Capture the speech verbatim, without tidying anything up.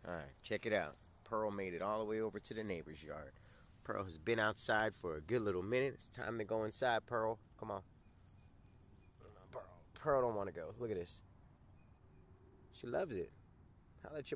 Alright, check it out. Pearl made it all the way over to the neighbor's yard. Pearl has been outside for a good little minute. It's time to go inside, Pearl. Come on. Pearl, Pearl don't want to go. Look at this. She loves it. Holla at your